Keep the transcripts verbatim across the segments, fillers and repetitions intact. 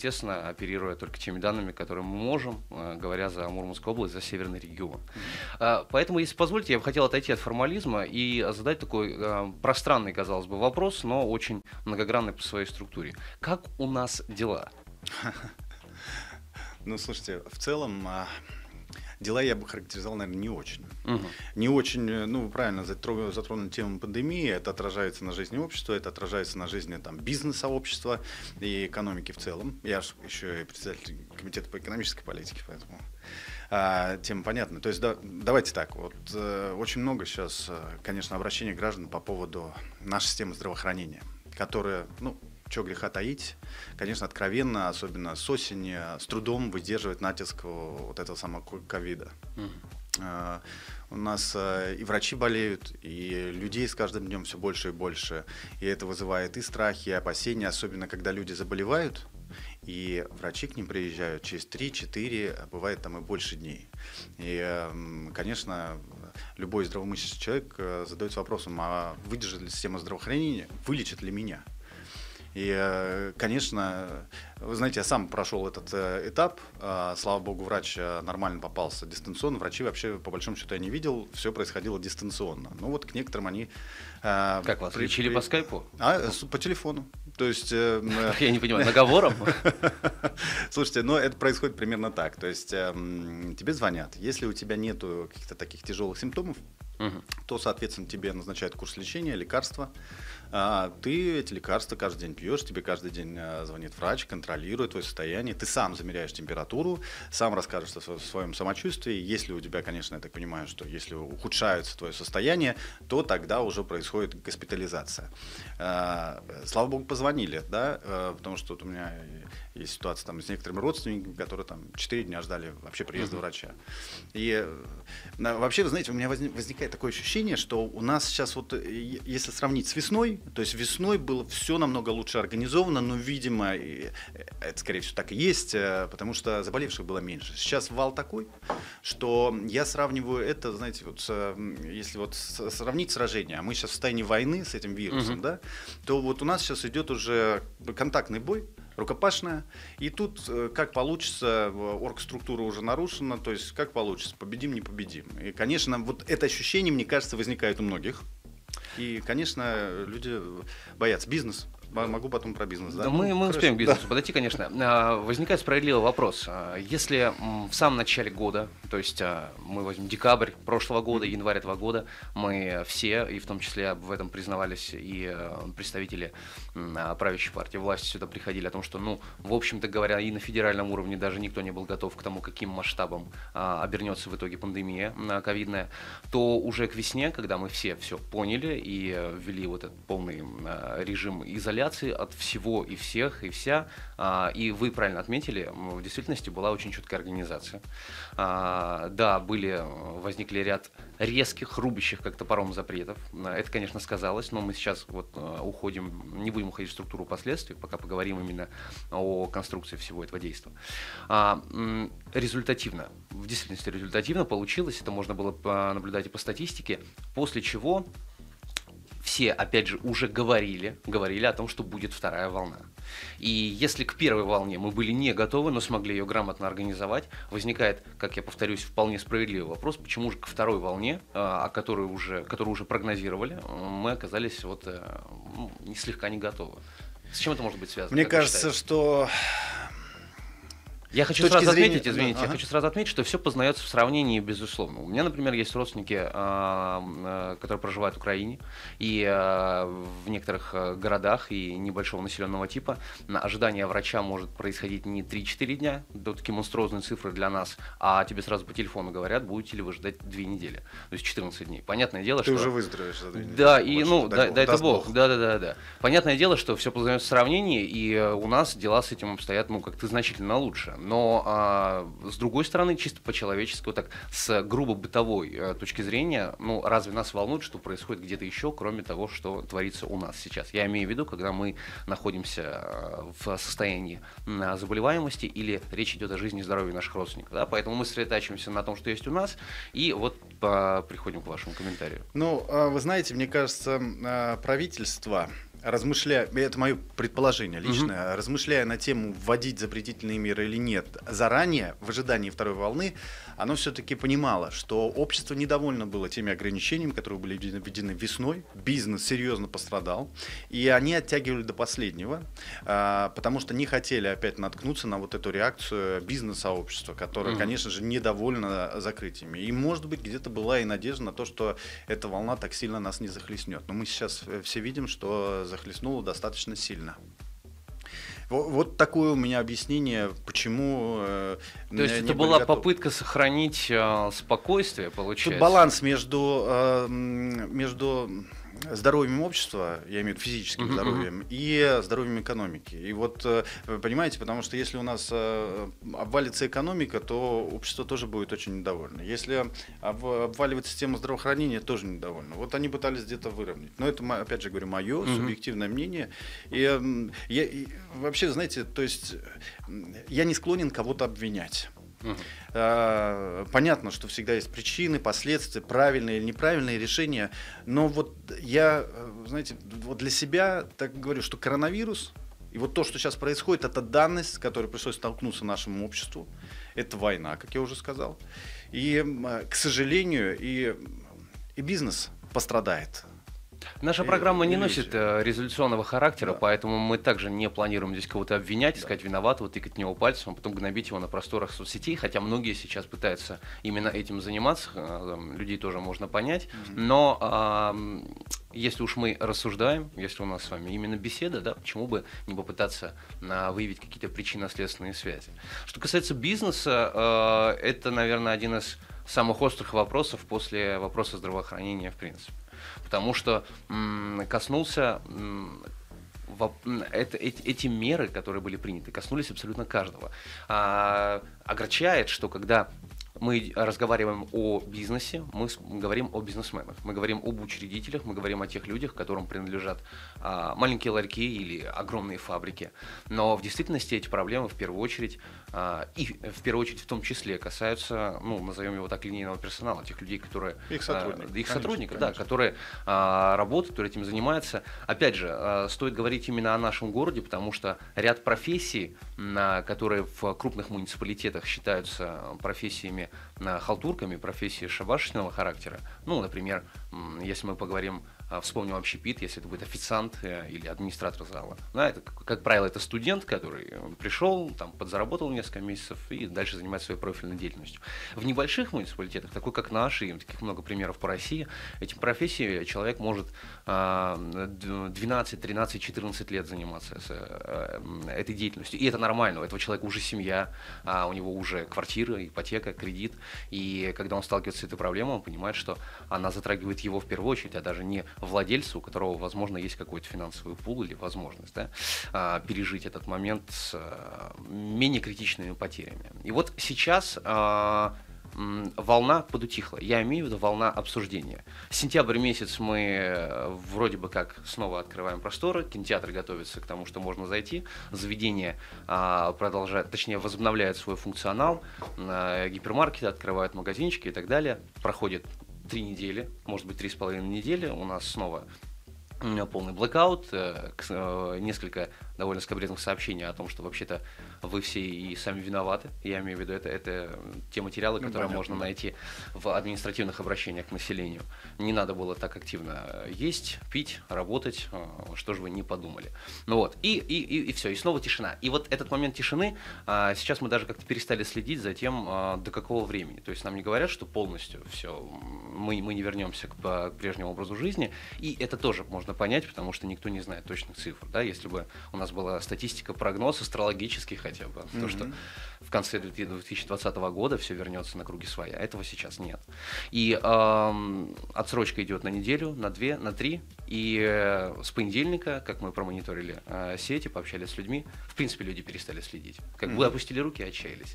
естественно, оперируя только теми данными, которые мы можем, говоря за Мурманскую область, за северный регион. Поэтому, если позволите, я бы хотел отойти от формализма и задать такой пространный, казалось бы, вопрос, но очень многогранный по своей структуре. Как у нас дела? Ну, слушайте, в целом дела я бы характеризовал, наверное, не очень. Угу. Не очень, ну, вы правильно затронули, затронули тему пандемии, это отражается на жизни общества, это отражается на жизни там, бизнес-сообщества и экономики в целом. Я же еще и председатель комитета по экономической политике, поэтому а, тема понятна. То есть да, давайте так, вот э, очень много сейчас, конечно, обращений граждан по поводу нашей системы здравоохранения, которая, ну, чего греха таить, конечно, откровенно, особенно с осени, с трудом выдерживает натиск вот этого самого ковида. Mm. У нас и врачи болеют, и людей с каждым днем все больше и больше. И это вызывает и страхи, и опасения, особенно когда люди заболевают, и врачи к ним приезжают через три-четыре, а бывает там и больше дней. И, конечно, любой здравомыслящий человек задается вопросом, а выдержит ли система здравоохранения, вылечит ли меня? И, конечно, вы знаете, я сам прошел этот этап, слава богу, врач нормально попался дистанционно, врачи вообще, по большому счету, я не видел, все происходило дистанционно. Ну вот к некоторым они... Как вас, при, лечили при... по скайпу? А, по телефону. То есть... Я не понимаю, наговором? Слушайте, ну это происходит примерно так, то есть тебе звонят, если у тебя нету каких-то таких тяжелых симптомов, угу. то, соответственно, тебе назначают курс лечения, лекарства. А, ты эти лекарства каждый день пьешь, тебе каждый день а, звонит врач, контролирует твое состояние, ты сам замеряешь температуру, сам расскажешь о своем самочувствии. Если у тебя, конечно, я так понимаю, что если ухудшается твое состояние, то тогда уже происходит госпитализация. А, слава богу, позвонили, да, а, потому что вот у меня есть ситуация там с некоторыми родственниками, которые там четыре дня ждали вообще приезда mm-hmm. врача. И на, вообще, вы знаете, у меня возник, возникает такое ощущение, что у нас сейчас вот, если сравнить с весной, то есть весной было все намного лучше организовано, но, видимо, это, скорее всего, так и есть, потому что заболевших было меньше. Сейчас вал такой, что я сравниваю это, знаете, вот с, если вот сравнить сражение, а мы сейчас в состоянии войны с этим вирусом, mm-hmm. да, то вот у нас сейчас идет уже контактный бой, рукопашная, и тут как получится, оргструктура уже нарушена, то есть как получится, победим, не победим. И, конечно, вот это ощущение, мне кажется, возникает у многих. И, конечно, люди боятся. Бизнес. Могу потом про бизнес. Да, да мы, мы успеем к бизнесу да. подойти, конечно. Возникает справедливый вопрос. Если в самом начале года, то есть мы возьмем декабрь прошлого года, mm-hmm. январь этого года, мы все, и в том числе в этом признавались и представители правящей партии власти сюда приходили, о том, что, ну, в общем-то говоря, и на федеральном уровне даже никто не был готов к тому, каким масштабом обернется в итоге пандемия ковидная, то уже к весне, когда мы все все поняли и ввели вот этот полный режим изоляции, от всего и всех, и вся. И вы правильно отметили, в действительности была очень четкая организация. Да, были, возникли ряд резких, рубящих как топором запретов. Это, конечно, сказалось, но мы сейчас вот уходим, не будем уходить в структуру последствий, пока поговорим именно о конструкции всего этого действия. Результативно, в действительности результативно получилось, это можно было наблюдать и по статистике, после чего все, опять же, уже говорили, говорили о том, что будет вторая волна. И если к первой волне мы были не готовы, но смогли ее грамотно организовать, возникает, как я повторюсь, вполне справедливый вопрос, почему же к второй волне, о которой уже, которую уже прогнозировали, мы оказались вот, ну, слегка не готовы. С чем это может быть связано? Мне кажется, что... Я хочу сразу зрения... отметить, извините, да, ага. я хочу сразу отметить, что все познается в сравнении, безусловно. У меня, например, есть родственники, которые проживают в Украине, и в некоторых городах и небольшого населенного типа ожидание врача может происходить не три-четыре дня, до такие монструозные цифры для нас, а тебе сразу по телефону говорят, будете ли вы ждать две недели, то есть четырнадцать дней. Понятное дело, Ты что... Ты уже выздоровеешь за две недели. Да, и, ну, дай, дай это Бог. Да, да, да, да. Понятное дело, что все познается в сравнении, и у нас дела с этим обстоят, ну, как-то значительно лучше. Но а, с другой стороны, чисто по-человечески, вот так, с грубо бытовой а, точки зрения, ну, разве нас волнует, что происходит где-то еще, кроме того, что творится у нас сейчас? Я имею в виду, когда мы находимся а, в состоянии а, заболеваемости или речь идет о жизни и здоровье наших родственников. Да? Поэтому мы сосредотачиваемся на том, что есть у нас, и вот а, приходим к вашему комментарию. Ну, вы знаете, мне кажется, правительство размышляя, это мое предположение личное, Мгм. размышляя на тему, вводить запретительные меры или нет, заранее, в ожидании второй волны, оно все-таки понимало, что общество недовольно было теми ограничениями, которые были введены введены весной, бизнес серьезно пострадал, и они оттягивали до последнего, а, потому что не хотели опять наткнуться на вот эту реакцию бизнес-сообщества, которое, Мгм. конечно же, недовольно закрытиями. И, может быть, где-то была и надежда на то, что эта волна так сильно нас не захлестнет. Но мы сейчас э, все видим, что захлестнуло достаточно сильно. Во- Вот такое у меня объяснение, почему э, То есть не это были была готовы. попытка сохранить э, спокойствие, Тут получается? баланс между, э, м, между здоровьем общества, я имею в виду физическим Мгм, здоровьем, и здоровьем экономики. И вот, э, вы понимаете, потому что если у нас э, обвалится экономика, то общество тоже будет очень недовольно. Если об- обваливается система здравоохранения, тоже недовольно. Вот они пытались где-то выровнять. Но это, мо- опять же говорю, мое Мгм. субъективное мнение. И, м, я, и вообще, знаете, то есть м, я не склонен кого-то обвинять. Мгм. А, Понятно, что всегда есть причины, последствия, правильные или неправильные решения, но вот я, э, знаете, вот для себя так говорю, что коронавирус и вот то, что сейчас происходит, это данность, с которой пришлось столкнуться нашему обществу, это война, как я уже сказал, и, м, к сожалению, и, и бизнес пострадает. Наша И- программа не и носит люди. э, резолюционного характера, Да. поэтому мы также не планируем здесь кого-то обвинять, Да. искать виноватого, тыкать в него пальцем, а потом гнобить его на просторах соцсетей, хотя многие сейчас пытаются именно этим заниматься, э, там, людей тоже можно понять, но ам, если уж мы рассуждаем, если у нас с вами именно беседа, да, почему бы не попытаться а, выявить какие-то причинно-следственные связи. Что касается бизнеса, э, это, наверное, один из самых острых вопросов после вопроса здравоохранения в принципе. Потому что м, коснулся м, воп- м, это, эти, эти меры, которые были приняты, коснулись абсолютно каждого. А, огорчает, что когда мы разговариваем о бизнесе, мы с- говорим о бизнесменах, мы говорим об учредителях, мы говорим о тех людях, которым принадлежат а, маленькие ларьки или огромные фабрики. Но в действительности эти проблемы в первую очередь, а, и в первую очередь в том числе касаются, ну, назовем его так, линейного персонала, тех людей, которые... Их а, сотрудников. их Конечно, сотрудников, да, конечно. которые а, работают, которые этим занимаются. Опять же, а, стоит говорить именно о нашем городе, потому что ряд профессий, на, которые в крупных муниципалитетах считаются профессиями на халтурками, профессии шабашечного характера. Ну, например, м, если мы поговорим, а, вспомним общепит, если это будет официант э, или администратор зала. Да, это, как как правило, это студент, который э, пришел, там, подзаработал несколько месяцев и дальше занимается своей профильной деятельностью. В небольших муниципалитетах, такой как наш, и таких много примеров по России, этим профессией человек может а, д- двенадцать, тринадцать, четырнадцать лет заниматься с, э, э, этой деятельностью. И это нормально. У этого человека уже семья, а у него уже квартира, ипотека, кредит. И когда он сталкивается с этой проблемой, он понимает, что она затрагивает его в первую очередь, а даже не владельца, у которого, возможно, есть какой-то финансовый пул или возможность, да, а, пережить этот момент с а, менее критичными потерями. И вот сейчас а, м, волна подутихла. Я имею в виду волна обсуждения. Сентябрь месяц мы э, вроде бы как снова открываем просторы, кинотеатры готовятся к тому, что можно зайти, заведения а, продолжают, точнее возобновляют свой функционал, а, гипермаркеты открывают магазинчики и так далее. Проходит три недели, может быть, три с половиной недели, у нас снова м, полный блэкаут, э, к- э, несколько довольно скабрезных сообщений о том, что вообще-то вы все и сами виноваты. Я имею в виду, это, это те материалы, Ну, которые понятно, можно да. найти в административных обращениях к населению. Не надо было так активно есть, пить, работать, э, что же вы не подумали. Ну вот, и, и, и, и все, и снова тишина. И вот этот момент тишины, а, сейчас мы даже как-то перестали следить за тем, а, до какого времени. То есть нам не говорят, что полностью все, мы, мы не вернемся к, по- к прежнему образу жизни, и это тоже можно понять, потому что никто не знает точных цифр. Да? Если бы у нас была статистика, прогноз астрологический хотя бы, то, что в конце две тысячи двадцатого года все вернется на круги своя. Этого сейчас нет. И эм, отсрочка идет на неделю, на две, на три. И э, с понедельника, как мы промониторили э, сети, пообщались с людьми, в принципе, люди перестали следить. Как бы Мгм. опустили руки и отчаялись.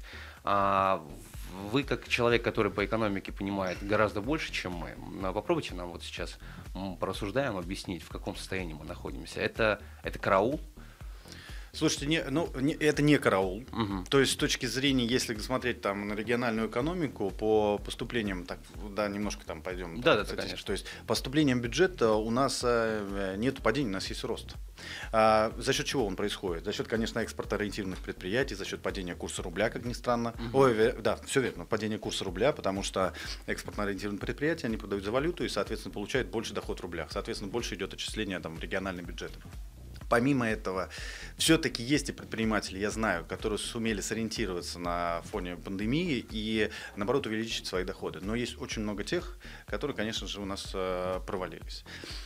А, вы, как человек, который по экономике понимает гораздо больше, чем мы, м, попробуйте нам вот сейчас м, порассуждаем, объяснить, в каком состоянии мы находимся. Это, это караул? Слушайте, не, ну, не, это не караул. Угу. То есть с точки зрения, если смотреть там на региональную экономику, по поступлениям, так, да, немножко там пойдем. Да, так, да, да, конечно. То есть поступлениям бюджета у нас э, нет падения, у нас есть рост. А, за счет чего он происходит? За счет, конечно, экспортоориентированных предприятий, за счет падения курса рубля, как ни странно. Угу. Ой, да, все верно, падение курса рубля, потому что экспортно-ориентированные предприятия, они продают за валюту и, соответственно, получают больше доход в рублях. Соответственно, больше идет отчисление там, в региональный бюджет. Помимо этого, все-таки есть и предприниматели, я знаю, которые сумели сориентироваться на фоне пандемии и, наоборот, увеличить свои доходы. Но есть очень много тех, которые, конечно же, у нас э, провалились.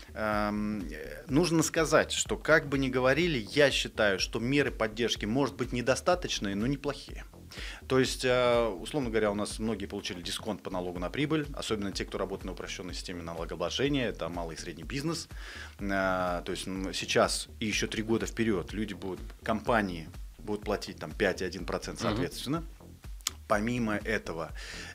Эм, нужно сказать, что, как бы ни говорили, я считаю, что меры поддержки, может быть, недостаточные, но неплохие. То есть, условно говоря, у нас многие получили дисконт по налогу на прибыль, особенно те, кто работает на упрощенной системе налогообложения, это малый и средний бизнес. То есть сейчас и еще три года вперед люди будут, компании будут платить там пять и один процент соответственно. Mm-hmm. Помимо этого,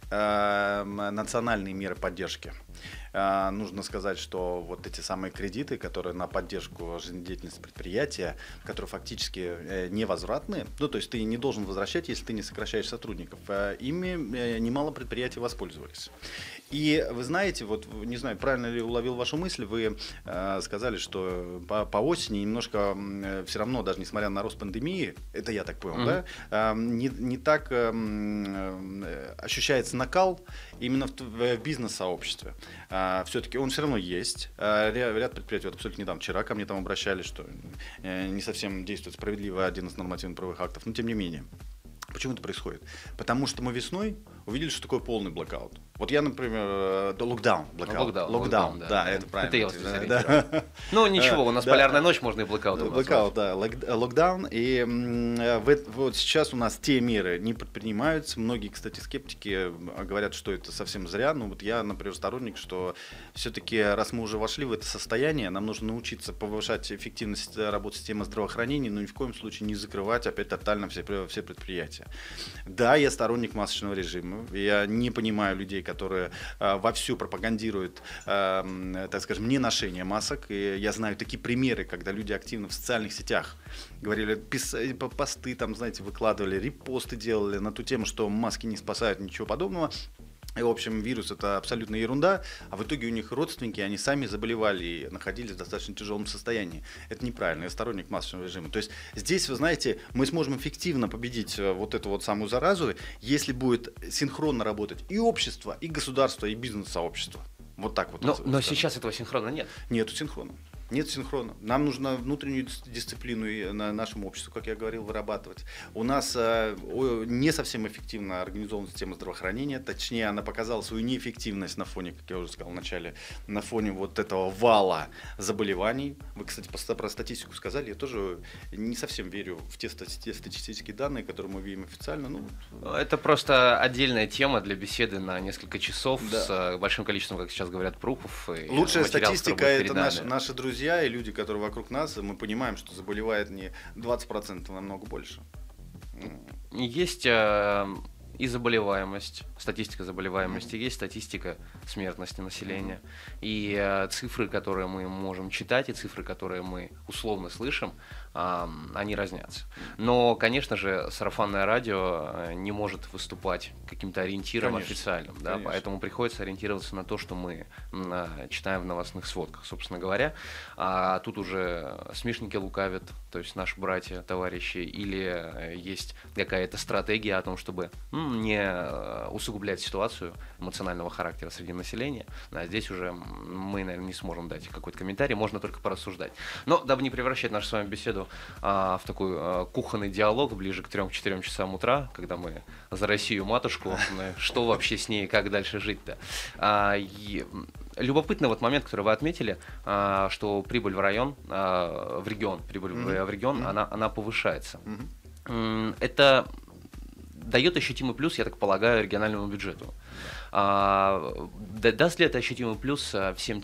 национальные меры поддержки. Нужно сказать, что вот эти самые кредиты, которые на поддержку жизнедеятельности предприятия, которые фактически невозвратные, ну то есть ты не должен возвращать, если ты не сокращаешь сотрудников, ими немало предприятий воспользовались. И вы знаете, вот не знаю, правильно ли уловил вашу мысль, вы э, сказали, что по, по осени немножко э, все равно, даже несмотря на рост пандемии, это я так понял, mm-hmm. да, э, не, не так э, э, ощущается накал именно в, в бизнес-сообществе. Э, все-таки он все равно есть. Э, ряд предприятий, вот абсолютно недавно, вчера ко мне там обращались, что э, не совсем действует справедливо один из нормативно-правовых актов, но тем не менее. Почему это происходит? Потому что мы весной увидели, что такое полный блокаут. Вот я, например, локдаун, блокаут. Локдаун, локдаун, да, да, да, это правильно. Это я вас да. Ну ничего, у нас да. полярная ночь, можно и блокаут. Блокаут, да, локдаун. И вот сейчас у нас те меры не предпринимаются. Многие, кстати, скептики говорят, что это совсем зря. Ну вот я, например, сторонник, что все-таки, раз мы уже вошли в это состояние, нам нужно научиться повышать эффективность работы системы здравоохранения, но ни в коем случае не закрывать опять тотально все, все предприятия. Да, я сторонник масочного режима. Я не понимаю людей, которые э, вовсю пропагандируют, э, так скажем, неношение масок. И я знаю такие примеры, когда люди активно в социальных сетях говорили, писали, посты, там, знаете, выкладывали, репосты делали на ту тему, что маски не спасают, ничего подобного. И, в общем, вирус – это абсолютно ерунда, а в итоге у них родственники, они сами заболевали и находились в достаточно тяжелом состоянии. Это неправильно, я сторонник масочного режима. То есть здесь, вы знаете, мы сможем эффективно победить вот эту вот самую заразу, если будет синхронно работать и общество, и государство, и бизнес-сообщество. Вот так вот. Но, но сейчас этого синхрона нет. Нету синхрона. Нет синхрона. Нам нужно внутреннюю дисциплину на нашему обществу, как я говорил, вырабатывать. У нас э, не совсем эффективно организована система здравоохранения, точнее, она показала свою неэффективность на фоне, как я уже сказал в начале, на фоне вот этого вала заболеваний. Вы, кстати, про статистику сказали, я тоже не совсем верю в те статистические данные, которые мы видим официально. Ну, это просто отдельная тема для беседы на несколько часов да. с большим количеством, как сейчас говорят, пруфов. Лучшая статистика – это наши, наши друзья и люди, которые вокруг нас, мы понимаем, что заболевает не двадцать процентов, а намного больше. Есть э, и заболеваемость, статистика заболеваемости, mm-hmm. есть статистика смертности населения. Mm-hmm. И э, цифры, которые мы можем читать, и цифры, которые мы условно слышим, э, они разнятся. Но, конечно же, сарафанное радио не может выступать каким-то ориентиром конечно, официальным, да, поэтому приходится ориентироваться на то, что мы э, читаем в новостных сводках, собственно говоря. А тут уже смешники лукавят, то есть наши братья, товарищи, или есть какая-то стратегия о том, чтобы м, не усугублять ситуацию эмоционального характера среди населения. А здесь уже мы, наверное, не сможем дать какой-то комментарий, можно только порассуждать. Но дабы не превращать нашу с вами беседу а, в такой а, кухонный диалог ближе к трём-четырём часам утра, когда мы за Россию матушку, что вообще с ней, как дальше жить-то. А, и, любопытный вот момент, который вы отметили, а, что прибыль в район, а, в регион, прибыль mm-hmm. в регион, mm-hmm. она, она повышается. Mm-hmm. Это дает ощутимый плюс, я так полагаю, региональному бюджету. А, даст ли это ощутимый плюс всем тем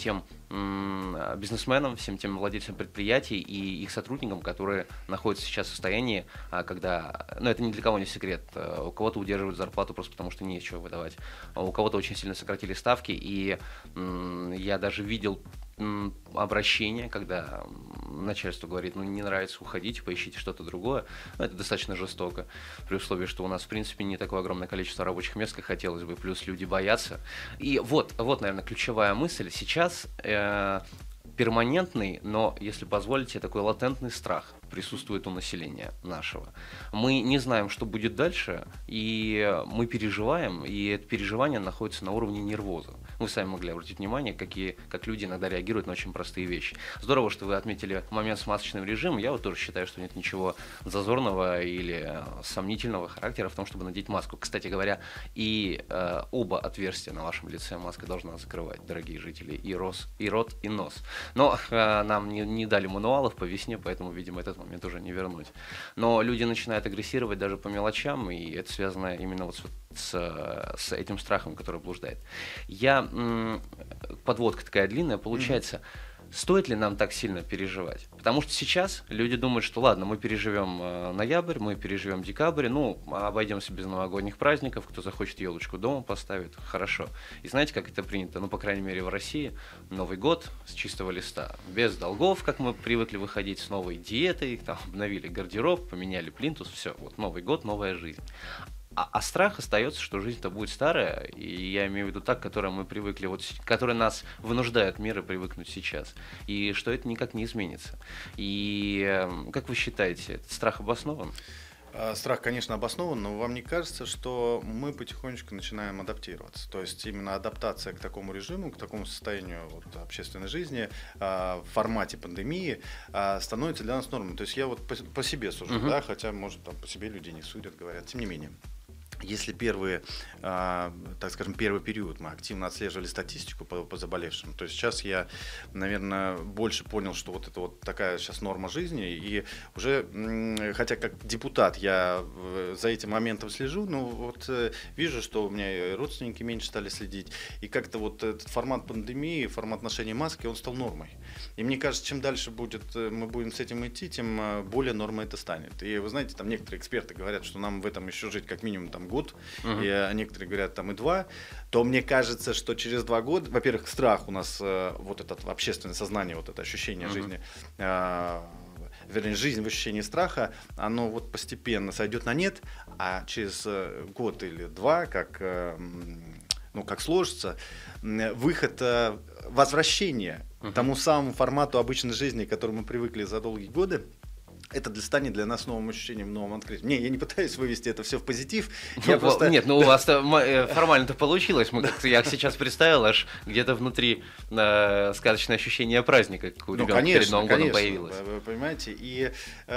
бизнесменам, всем тем владельцам предприятий и их сотрудникам, которые находятся сейчас в состоянии, когда, ну это ни для кого не секрет, у кого-то удерживают зарплату просто потому, что нечего выдавать, у кого-то очень сильно сократили ставки, и я даже видел обращение, когда начальство говорит, ну не нравится, уходите, поищите что-то другое. Но это достаточно жестоко, при условии, что у нас в принципе не такое огромное количество рабочих мест, как хотелось бы, плюс люди боятся. И вот, вот, наверное, ключевая мысль. Сейчас э, перманентный, но, если позволите, такой латентный страх присутствует у населения нашего. Мы не знаем, что будет дальше, и мы переживаем, и это переживание находится на уровне нервоза. Вы сами могли обратить внимание, какие, как люди иногда реагируют на очень простые вещи. Здорово, что вы отметили момент с масочным режимом. Я вот тоже считаю, что нет ничего зазорного или сомнительного характера в том, чтобы надеть маску. Кстати говоря, и э, оба отверстия на вашем лице маска должна закрывать, дорогие жители, и, рос, и рот, и нос. Но э, нам не, не дали мануалов по весне, поэтому, видимо, этот момент уже не вернуть. Но люди начинают агрессировать даже по мелочам, и это связано именно вот с, с, с этим страхом, который блуждает. Я, м- подводка такая длинная, получается, mm-hmm. стоит ли нам так сильно переживать? Потому что сейчас люди думают, что ладно, мы переживем э, ноябрь, мы переживем декабрь, ну, обойдемся без новогодних праздников, кто захочет елочку дома поставит, хорошо. И знаете, как это принято? Ну, по крайней мере, в России Новый год с чистого листа, без долгов, как мы привыкли выходить, с новой диетой, там, обновили гардероб, поменяли плинтус, все, вот Новый год, новая жизнь. А, а страх остается, что жизнь-то будет старая, и я имею в виду так, к которой мы привыкли, вот, которая нас вынуждает мира привыкнуть сейчас, и что это никак не изменится. И как вы считаете, этот страх обоснован? Страх, конечно, обоснован, но вам не кажется, что мы потихонечку начинаем адаптироваться? То есть именно адаптация к такому режиму, к такому состоянию вот, общественной жизни в формате пандемии становится для нас нормой. То есть я вот по, по себе сужу, uh-huh. да, хотя, может, там, по себе люди не судят, говорят, тем не менее. Если первые, э, так скажем, первый период мы активно отслеживали статистику по, по заболевшим, то сейчас я, наверное, больше понял, что вот это вот такая сейчас норма жизни, и уже, м, хотя как депутат я за этим моментом слежу, но вот э, вижу, что у меня и родственники меньше стали следить, и как-то вот этот формат пандемии, формат ношения маски, он стал нормой. И мне кажется, чем дальше будет, мы будем с этим идти, тем более нормой это станет. И вы знаете, там некоторые эксперты говорят, что нам в этом еще жить как минимум там год, uh-huh. и а, некоторые говорят там и два, то мне кажется, что через два года, во-первых, страх у нас, э, вот это общественное сознание, вот это ощущение uh-huh. жизни, э, вернее, жизнь в ощущении страха, оно вот постепенно сойдет на нет, а через год или два, как, э, ну, как сложится, выход, э, возвращение uh-huh. к тому самому формату обычной жизни, к которому мы привыкли за долгие годы, это для, станет для нас новым ощущением, новым открытием. Не, я не пытаюсь вывести это все в позитив. Я ну, просто... Нет, ну у вас формально-то получилось. Мы как-то, я сейчас представил, аж где-то внутри э, сказочное ощущение праздника, как у ну, ребенка конечно, перед Новым конечно, годом появилось. Вы понимаете, и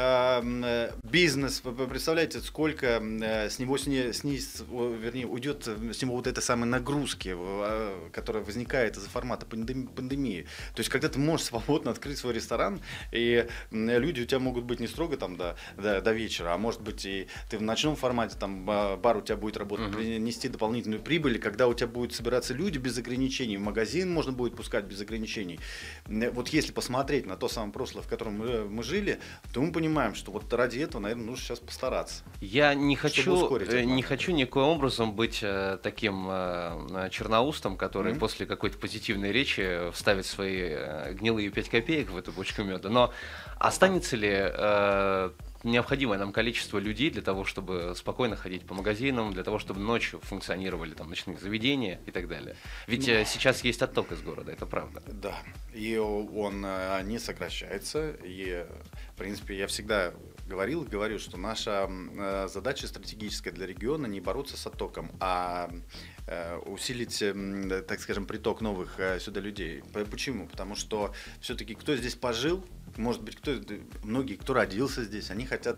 э, бизнес, вы представляете, сколько э, с него сни, сниз, вернее, уйдет с него вот этой самой нагрузки, э, которая возникает из-за формата пандемии. То есть, когда ты можешь свободно открыть свой ресторан, и э, люди у тебя могут быть не строго там до, до, до вечера, а может быть и ты в ночном формате, там бар у тебя будет работать, uh-huh. принести дополнительную прибыль, когда у тебя будут собираться люди без ограничений, в магазин можно будет пускать без ограничений. Вот если посмотреть на то самое прошлое, в котором мы, мы жили, то мы понимаем, что вот ради этого, наверное, нужно сейчас постараться. Я не хочу, не хочу никоим образом быть э, таким э, черноустом, который mm-hmm. после какой-то позитивной речи вставит свои э, гнилые пять копеек в эту бочку меда, но останется ли э, необходимое нам количество людей для того, чтобы спокойно ходить по магазинам, для того, чтобы ночью функционировали там ночные заведения и так далее? Ведь ну, сейчас есть отток из города, это правда. Да, и он э, не сокращается, и в принципе я всегда говорил и говорю, что наша э, задача стратегическая для региона не бороться с оттоком, а э, усилить, э, так скажем, приток новых э, сюда людей. Почему? Потому что все-таки кто здесь пожил, может быть, кто, многие, кто родился здесь, они хотят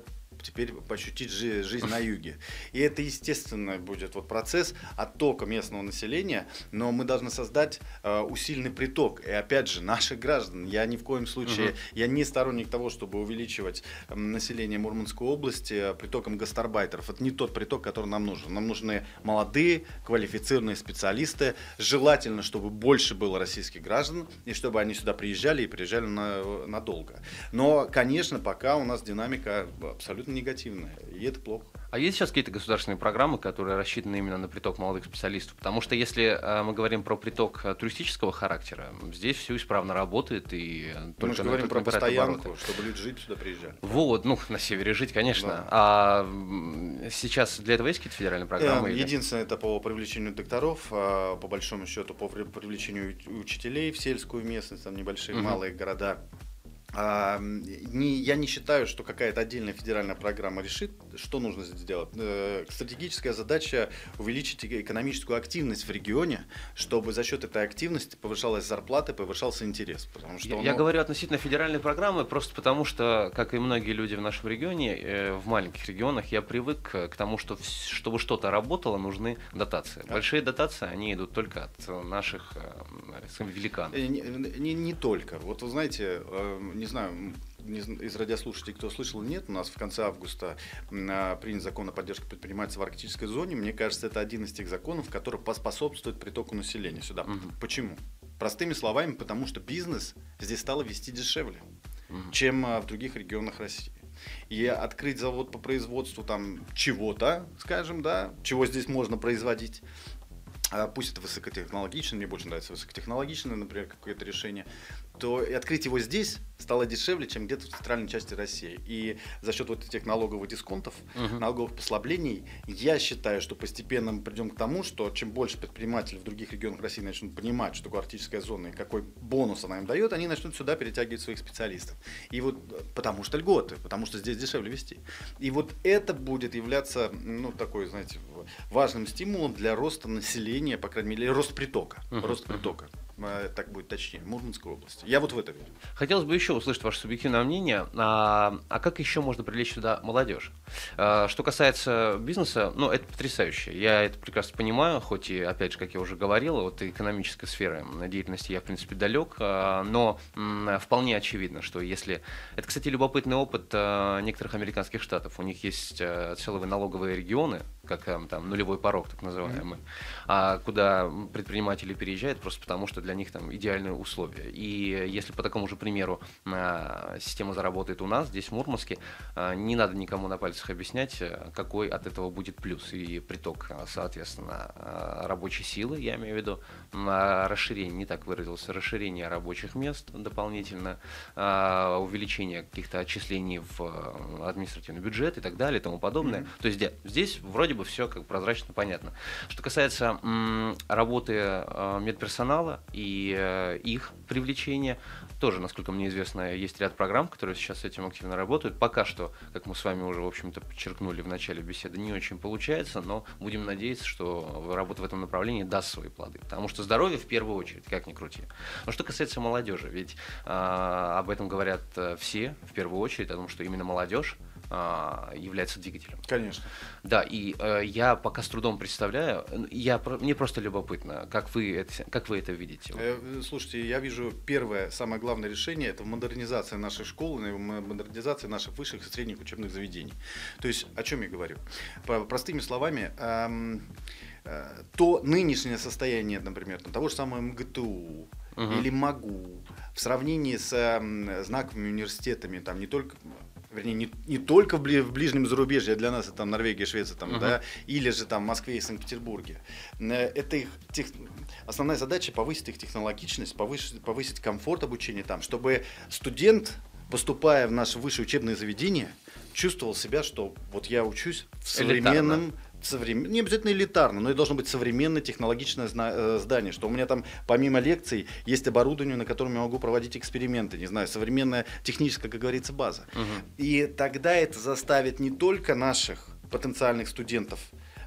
теперь ощутить жи- жизнь на юге. И это, естественно, будет вот процесс оттока местного населения, но мы должны создать э, усиленный приток. И опять же, наших граждан. Я ни в коем случае, uh-huh. я не сторонник того, чтобы увеличивать э, население Мурманской области э, притоком гастарбайтеров. Это не тот приток, который нам нужен. Нам нужны молодые, квалифицированные специалисты. Желательно, чтобы больше было российских граждан, и чтобы они сюда приезжали и приезжали на, надолго. Но, конечно, пока у нас динамика абсолютно негативная, и это плохо. А есть сейчас какие-то государственные программы, которые рассчитаны именно на приток молодых специалистов? Потому что если э, мы говорим про приток э, туристического характера, здесь все исправно работает и только мы же говорим про постоянку, обороты. Чтобы люди жить сюда приезжали. Вот, ну, на севере жить, конечно. Да. А сейчас для этого есть какие-то федеральные программы? Э, единственное, это по привлечению докторов, а, по большому счету, по привлечению учителей в сельскую местность, там небольшие, угу. малые города. А, не, я не считаю, что какая-то отдельная федеральная программа решит, что нужно сделать. Э, стратегическая задача увеличить экономическую активность в регионе, чтобы за счет этой активности повышалась зарплата, повышался интерес. Потому что, я, ну... я говорю относительно федеральной программы, просто потому что, как и многие люди в нашем регионе, э, в маленьких регионах, я привык к тому, что в, чтобы что-то работало, нужны дотации. Да. Большие дотации, они идут только от наших э, великанов. Не, не, не только. Вот вы знаете... Э, Не знаю, из радиослушателей, кто слышал, нет, у нас в конце августа принят закон о поддержке предпринимательства в арктической зоне. Мне кажется, это один из тех законов, который поспособствует притоку населения сюда. Угу. Почему? Простыми словами, потому что бизнес здесь стало вести дешевле, угу. чем в других регионах России. И открыть завод по производству там чего-то, скажем, да, чего здесь можно производить, пусть это высокотехнологичное, мне больше нравится высокотехнологичное, например, какое-то решение, то и открыть его здесь стало дешевле, чем где-то в центральной части России. И за счет вот этих налоговых дисконтов, uh-huh. налоговых послаблений, я считаю, что постепенно мы придем к тому, что чем больше предпринимателей в других регионах России начнут понимать, что такое арктическая зона и какой бонус она им дает, они начнут сюда перетягивать своих специалистов. И вот потому что льготы, потому что здесь дешевле вести. И вот это будет являться, ну, такой, знаете, важным стимулом для роста населения, по крайней мере, рост притока. Uh-huh. Рост притока. Так будет точнее, в Мурманской области. Я вот в это верю. Хотелось бы еще услышать ваше субъективное мнение. А, а как еще можно привлечь сюда молодежь? А, что касается бизнеса, ну, это потрясающе. Я это прекрасно понимаю, хоть и, опять же, как я уже говорил, от экономической сферы деятельности я, в принципе, далек, а, но м, вполне очевидно, что если... Это, кстати, любопытный опыт а, некоторых американских штатов. У них есть а, целые налоговые регионы, как там, там нулевой порог, так называемый, mm-hmm. а, куда предприниматели переезжают просто потому, что для них там идеальные условия. И если по такому же примеру а, система заработает у нас, здесь в Мурманске, а, не надо никому на пальцах объяснять, какой от этого будет плюс. И приток, соответственно, рабочей силы, я имею в виду, расширение, не так выразился, расширение рабочих мест дополнительно, а, увеличение каких-то отчислений в административный бюджет и так далее и тому подобное. Mm-hmm. То есть здесь, здесь вроде бы все как прозрачно понятно. Что касается м, работы э, медперсонала и э, их привлечения, тоже, насколько мне известно, есть ряд программ, которые сейчас с этим активно работают. Пока что, как мы с вами уже, в общем-то, подчеркнули в начале беседы, не очень получается, но будем надеяться, что работа в этом направлении даст свои плоды. Потому что здоровье в первую очередь, как ни крути. Но что касается молодежи, ведь э, об этом говорят все в первую очередь, о том, что именно молодежь является двигателем. Конечно. Да, и э, я пока с трудом представляю, я, мне просто любопытно, как вы это, как вы это видите? Э, слушайте, я вижу первое, самое главное решение, это модернизация нашей школы, модернизация наших высших и средних учебных заведений. То есть, о чем я говорю? Простыми словами, эм, э, то нынешнее состояние, например, там, того же самого эм гэ тэ у, uh-huh. или МАГУ, в сравнении с э, знаковыми университетами, там не только... Вернее, не, не только в, бли, в ближнем зарубежье, а для нас это там Норвегия, Швеция, там, uh-huh. да, или же там в Москве и Санкт-Петербурге. Это их тех, основная задача повысить их технологичность, повысить, повысить комфорт обучения там, чтобы студент, поступая в наше высшее учебное заведение, чувствовал себя, что вот я учусь в современном... Современ... Не обязательно элитарно, но и должно быть современное технологичное зна... здание, что у меня там помимо лекций есть оборудование, на котором я могу проводить эксперименты, не знаю, современная техническая, как говорится, база. Угу. И тогда это заставит не только наших потенциальных студентов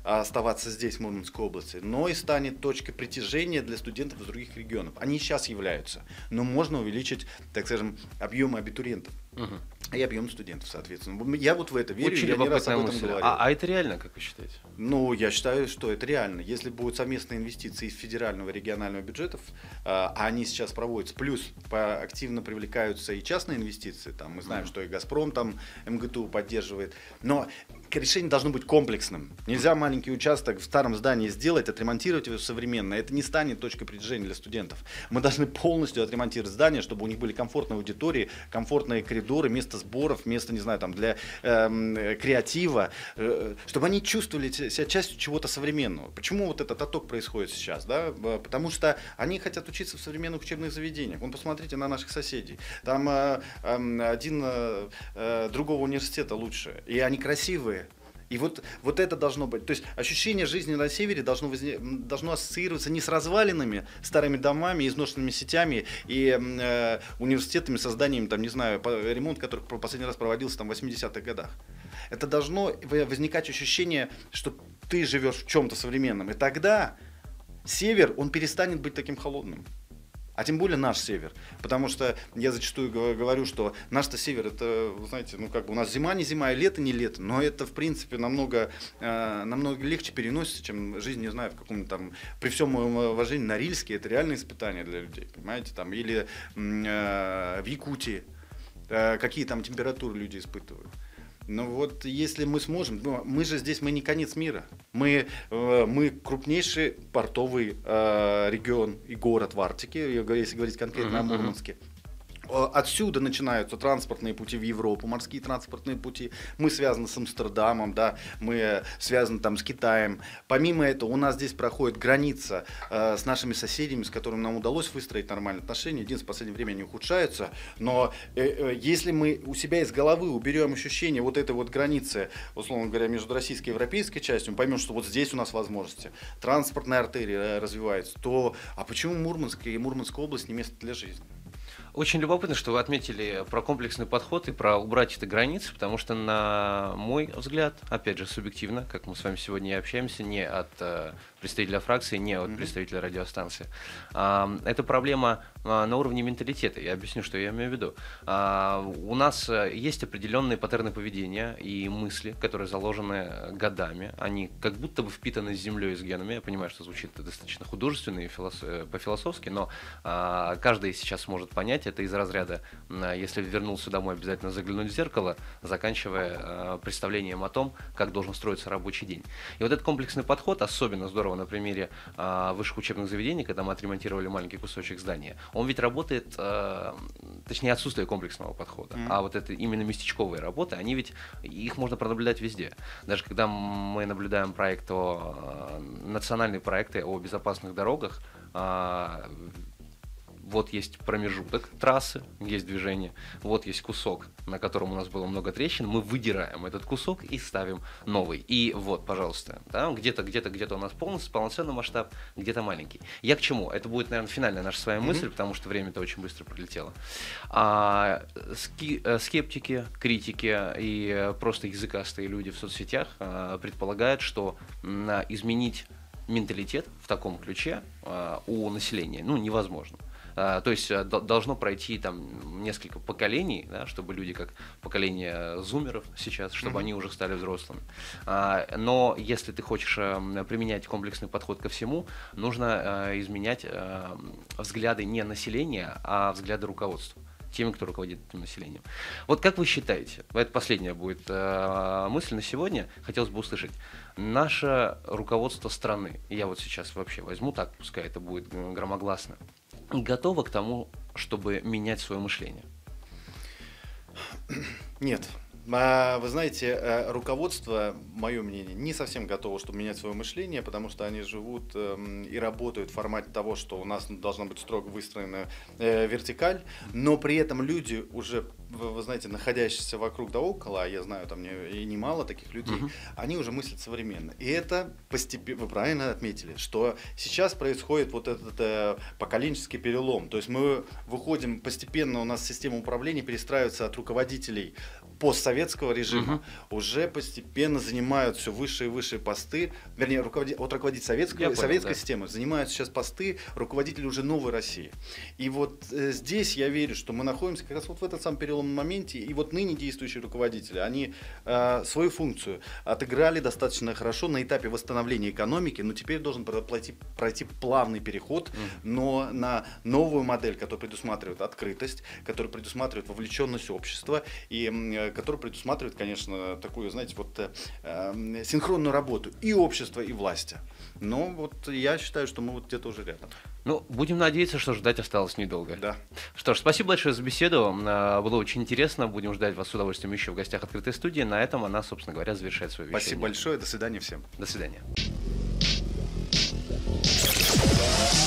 оставаться здесь, в Мурманской области, но и станет точкой притяжения для студентов из других регионов. Они сейчас являются, но можно увеличить, так скажем, объемы абитуриентов. Угу. И объем студентов, соответственно. Я вот в это верю, Очень я не раз об этом мысль. говорил. А, а это реально, как вы считаете? Ну, я считаю, что это реально. Если будут совместные инвестиции из федерального и регионального бюджетов, а они сейчас проводятся, плюс активно привлекаются и частные инвестиции, там, мы знаем, mm-hmm. что и «Газпром», там, эм гэ тэ у поддерживает, но решение должно быть комплексным. Нельзя маленький участок в старом здании сделать, отремонтировать его современно. Это не станет точкой притяжения для студентов. Мы должны полностью отремонтировать здание, чтобы у них были комфортные аудитории, комфортные коридоры, место сборов, место, не знаю, там, для э, креатива, э, чтобы они чувствовали себя частью чего-то современного. Почему вот этот отток происходит сейчас? Да? Потому что они хотят учиться в современных учебных заведениях. Вон, посмотрите на наших соседей. Там э, э, один э, другого университета лучше. И они красивые. И вот, вот это должно быть. То есть ощущение жизни на севере должно, возне... должно ассоциироваться не с развалинами, старыми домами, изношенными сетями и э, университетами, созданиями, там, не знаю, ремонт, который последний раз проводился там, в восьмидесятых годах. Это должно возникать ощущение, что ты живешь в чем-то современном. И тогда север, он перестанет быть таким холодным. А тем более наш север. Потому что я зачастую говорю, что наш-то север, это, знаете, ну как бы у нас зима не зима, и лето не лето. Но это, в принципе, намного, э, намного легче переносится, чем жизнь, не знаю, в каком-то там, при всем моем уважении, Норильске. Это реальное испытание для людей, понимаете? Там, или э, в Якутии. Э, какие там температуры люди испытывают. Ну вот, если мы сможем, ну, мы же здесь, мы не конец мира, мы, э, мы крупнейший портовый э, регион и город в Арктике, если говорить конкретно uh-huh, о Мурманске. Отсюда начинаются транспортные пути в Европу, морские транспортные пути. Мы связаны с Амстердамом, да, мы связаны там с Китаем. Помимо этого, у нас здесь проходит граница э, с нашими соседями, с которыми нам удалось выстроить нормальные отношения. Единственное, в последнее время они ухудшаются. Но э, э, если мы у себя из головы уберем ощущение вот этой вот границы, условно говоря, между российской и европейской частью, мы поймем, что вот здесь у нас возможности, транспортная артерия развивается, то а почему Мурманск и Мурманская область не место для жизни? Очень любопытно, что вы отметили про комплексный подход и про убрать эти границы, потому что, на мой взгляд, опять же, субъективно, как мы с вами сегодня и общаемся, не от э, представителя фракции, не от представителя радиостанции, э, это проблема э, на уровне менталитета. Я объясню, что я имею в виду. Э, у нас есть определенные паттерны поведения и мысли, которые заложены годами. Они как будто бы впитаны с землей, с генами. Я понимаю, что звучит достаточно художественно и философ... по-философски, но э, каждый сейчас может понять, это из разряда, если вернулся домой, обязательно заглянуть в зеркало, заканчивая э, представлением о том, как должен строиться рабочий день. И вот этот комплексный подход, особенно здорово на примере э, высших учебных заведений, когда мы отремонтировали маленький кусочек здания, он ведь работает, э, точнее отсутствие комплексного подхода, mm-hmm. а вот это именно местечковые работы, они ведь, их можно пронаблюдать везде. Даже когда мы наблюдаем проект о, национальные проекты о безопасных дорогах, э, вот есть промежуток трассы, есть движение, вот есть кусок, на котором у нас было много трещин, мы выдираем этот кусок и ставим новый. И вот, пожалуйста, да, где-то, где-то, где-то у нас полностью, полноценный масштаб, где-то маленький. Я к чему? Это будет, наверное, финальная наша с вами mm-hmm. мысль, потому что время-то очень быстро пролетело. А, ски, скептики, критики и просто языкастые люди в соцсетях а, предполагают, что а, изменить менталитет в таком ключе а, у населения ну, невозможно. Uh, то есть uh, должно пройти там несколько поколений, да, чтобы люди, как поколение зумеров сейчас, чтобы mm-hmm. они уже стали взрослыми. Uh, но если ты хочешь uh, применять комплексный подход ко всему, нужно uh, изменять uh, взгляды не населения, а взгляды руководства, теми, кто руководит этим населением. Вот как вы считаете, это последняя будет uh, мысль на сегодня, хотелось бы услышать, наше руководство страны, я вот сейчас вообще возьму так, пускай это будет громогласно, готова к тому, чтобы менять свое мышление? Нет. Вы знаете, руководство, мое мнение, не совсем готово, чтобы менять свое мышление, потому что они живут и работают в формате того, что у нас должна быть строго выстроена вертикаль, но при этом люди уже вы, вы знаете, находящиеся вокруг да около, а я знаю там не, и немало таких людей, uh-huh. они уже мыслят современно. И это постепенно, вы правильно отметили, что сейчас происходит вот этот э, поколенческий перелом. То есть мы выходим постепенно, у нас система управления перестраивается от руководителей постсоветского режима, uh-huh. уже постепенно занимают все выше и выше посты, вернее, руководи, от руководителей советского, советской да. системы занимают сейчас посты руководителей уже новой России. И вот э, здесь я верю, что мы находимся как раз вот в этом самом переломном моменте, и вот ныне действующие руководители, они э, свою функцию отыграли достаточно хорошо на этапе восстановления экономики, но теперь должен пройти, пройти плавный переход, uh-huh. но на новую модель, которая предусматривает открытость, которая предусматривает вовлеченность общества и э, который предусматривает, конечно, такую, знаете, вот э, синхронную работу и общества, и власти. Но вот я считаю, что мы вот где-то уже рядом. Ну, будем надеяться, что ждать осталось недолго. Да. Что ж, спасибо большое за беседу. Было очень интересно. Будем ждать вас с удовольствием еще в гостях открытой студии. На этом она, собственно говоря, завершает свое вещание. Спасибо большое. До свидания всем. До свидания.